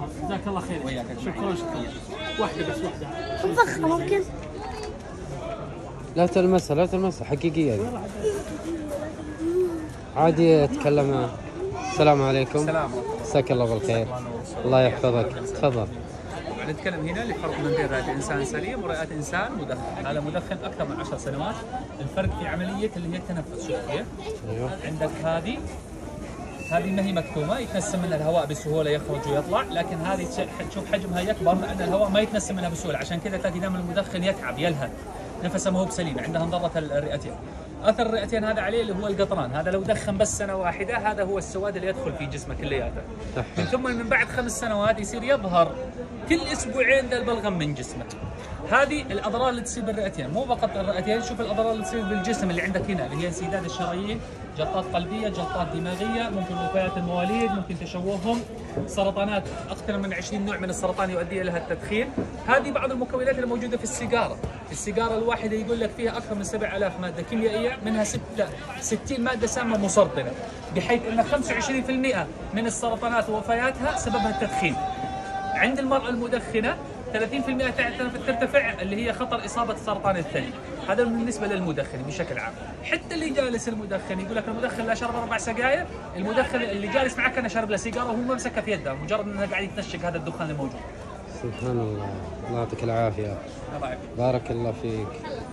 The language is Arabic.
جزاك الله خير. وياك. شكرا. واحدة بس واحدة. مفخمة ممكن. لا تلمسها حقيقية عادي اتكلم. السلام عليكم. السلام. مساك الله بالخير. الله يحفظك. تفضل. نتكلم هنا الفرق من بين رئة انسان سليم ورئة انسان مدخن. هذا مدخن اكثر من 10 سنوات. الفرق في عملية اللي هي التنفس. شوف كيف؟ ايوه. عندك هذه ما هي مكتومه، يتنسم منها الهواء بسهوله يخرج ويطلع، لكن هذه تشوف حجمها يكبر لان الهواء ما يتنسم منها بسهوله، عشان كذا تلاقي دائما المدخن يتعب يلهث، نفسه ما هو بسليم، عنده انضرة الرئتين. اثر الرئتين هذا عليه اللي هو القطران، هذا لو دخن بس سنه واحده هذا هو السواد اللي يدخل في جسمه كلياته. ثم من بعد 5 سنوات يصير يظهر كل اسبوعين ذا البلغم من جسمه. هذه الاضرار اللي تصيب الرئتين، مو فقط الرئتين، شوف الاضرار اللي تصيب بالجسم اللي عندك هنا اللي هي انسداد الشرايين، جلطات قلبيه، جلطات دماغيه، ممكن وفيات المواليد، ممكن تشوههم، سرطانات، اكثر من 20 نوع من السرطان يؤدي لها التدخين. هذه بعض المكونات اللي موجوده في السيجاره، السيجاره الواحده يقول لك فيها اكثر من 7000 ماده كيميائيه، منها 60 ماده سامه مسرطنه، بحيث ان 25% من السرطانات ووفياتها سببها التدخين. عند المرأة المدخنة 30% ترتفع اللي هي خطر إصابة سرطان الثدي، هذا بالنسبة للمدخن بشكل عام. حتى اللي جالس المدخن يقول لك المدخن لا شرب 4 سجاير، المدخن اللي جالس معك أنا شرب له سيجارة وهو ما مسكها في يده، مجرد أنه قاعد يتنشق هذا الدخان الموجود. سبحان الله. الله يعطيك العافية. بارك الله فيك.